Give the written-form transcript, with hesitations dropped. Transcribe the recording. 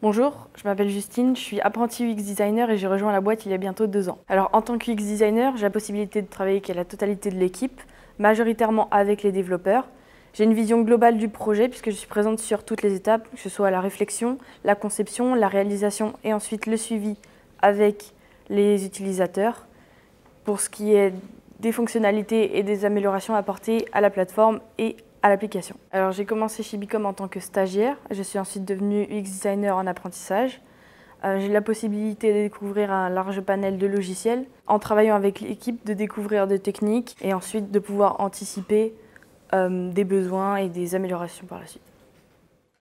Bonjour, je m'appelle Justine, je suis apprentie UX designer et j'ai rejoint la boîte il y a bientôt 2 ans. Alors en tant que UX designer, j'ai la possibilité de travailler avec la totalité de l'équipe, majoritairement avec les développeurs. J'ai une vision globale du projet puisque je suis présente sur toutes les étapes, que ce soit la réflexion, la conception, la réalisation et ensuite le suivi avec les utilisateurs pour ce qui est des fonctionnalités et des améliorations apportées à la plateforme et à l'application. Alors j'ai commencé chez Bicom en tant que stagiaire, je suis ensuite devenue UX designer en apprentissage. J'ai la possibilité de découvrir un large panel de logiciels, en travaillant avec l'équipe de découvrir des techniques et ensuite de pouvoir anticiper des besoins et des améliorations par la suite.